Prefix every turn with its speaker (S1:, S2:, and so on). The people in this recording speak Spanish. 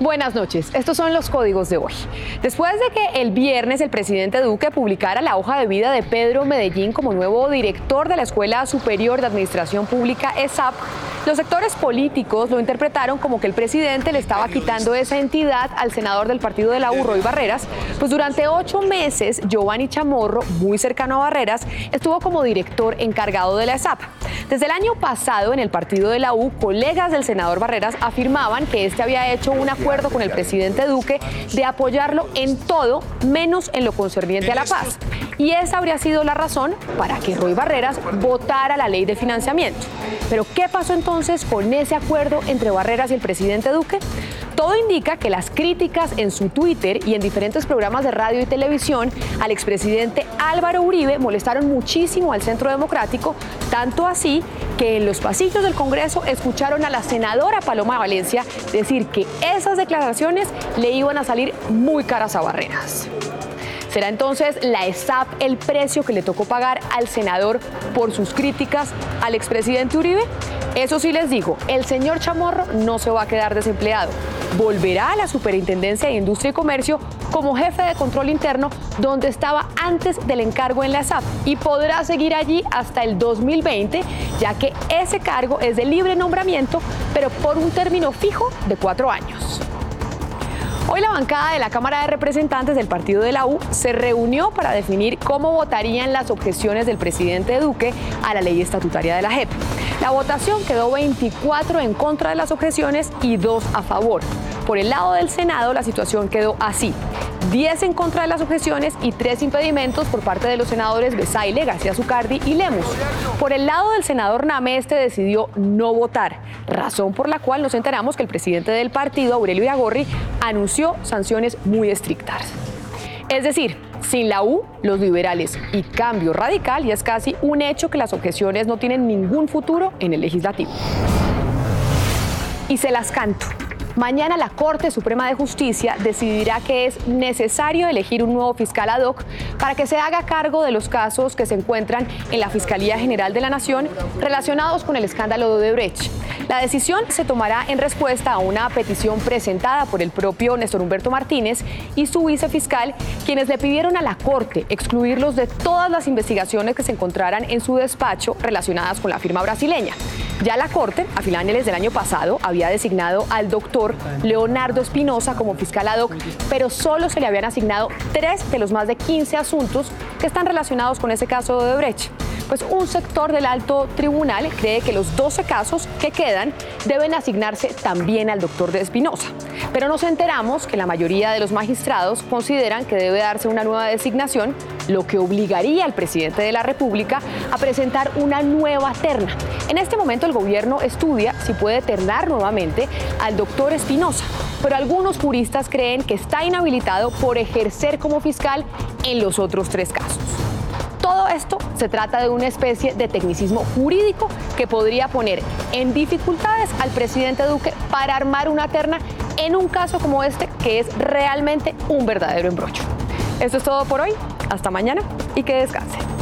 S1: Buenas noches, estos son los códigos de hoy. Después de que el viernes el presidente Duque publicara la hoja de vida de Pedro Medellín como nuevo director de la Escuela Superior de Administración Pública ESAP, los sectores políticos lo interpretaron como que el presidente le estaba quitando esa entidad al senador del partido de la U, Roy Barreras, pues durante 8 meses Giovanni Chamorro, muy cercano a Barreras, estuvo como director encargado de la ESAP. Desde el año pasado, en el partido de la U, colegas del senador Barreras afirmaban que este había hecho un acuerdo con el presidente Duque de apoyarlo en todo, menos en lo concerniente a la paz. Y esa habría sido la razón para que Roy Barreras votara la ley de financiamiento. Pero, ¿qué pasó entonces con ese acuerdo entre Barreras y el presidente Duque? Todo indica que las críticas en su Twitter y en diferentes programas de radio y televisión al expresidente Álvaro Uribe molestaron muchísimo al Centro Democrático, tanto así que en los pasillos del Congreso escucharon a la senadora Paloma Valencia decir que esas declaraciones le iban a salir muy caras a Barreras. ¿Será entonces la ESAP el precio que le tocó pagar al senador por sus críticas al expresidente Uribe? Eso sí les digo, el señor Chamorro no se va a quedar desempleado. Volverá a la Superintendencia de Industria y Comercio como jefe de control interno, donde estaba antes del encargo en la ESAP, y podrá seguir allí hasta el 2020, ya que ese cargo es de libre nombramiento, pero por un término fijo de 4 años. Hoy la bancada de la Cámara de Representantes del partido de la U se reunió para definir cómo votarían las objeciones del presidente Duque a la ley estatutaria de la JEP. La votación quedó 24 en contra de las objeciones y 2 a favor. Por el lado del Senado, la situación quedó así: 10 en contra de las objeciones y 3 impedimentos por parte de los senadores Bezaile, García Zucardi y Lemus. Por el lado del senador Name, este decidió no votar, razón por la cual nos enteramos que el presidente del partido, Aurelio Iragorri, anunció sanciones muy estrictas. Es decir, sin la U, los liberales y Cambio Radical, y es casi un hecho que las objeciones no tienen ningún futuro en el legislativo. Y se las canto. Mañana la Corte Suprema de Justicia decidirá que es necesario elegir un nuevo fiscal ad hoc para que se haga cargo de los casos que se encuentran en la Fiscalía General de la Nación relacionados con el escándalo de Odebrecht. La decisión se tomará en respuesta a una petición presentada por el propio Néstor Humberto Martínez y su vicefiscal, quienes le pidieron a la Corte excluirlos de todas las investigaciones que se encontraran en su despacho relacionadas con la firma brasileña. Ya la Corte, a finales del año pasado, había designado al doctor Leonardo Espinosa como fiscal ad hoc, pero solo se le habían asignado 3 de los más de 15 asuntos que están relacionados con ese caso de Odebrecht. Pues un sector del alto tribunal cree que los 12 casos que quedan deben asignarse también al doctor de Espinosa. Pero nos enteramos que la mayoría de los magistrados consideran que debe darse una nueva designación, lo que obligaría al presidente de la República a presentar una nueva terna. En este momento el gobierno estudia si puede ternar nuevamente al doctor Espinosa, pero algunos juristas creen que está inhabilitado por ejercer como fiscal en los otros 3 casos. Todo esto se trata de una especie de tecnicismo jurídico que podría poner en dificultades al presidente Duque para armar una terna en un caso como este, que es realmente un verdadero embrollo. Esto es todo por hoy. Hasta mañana y que descansen.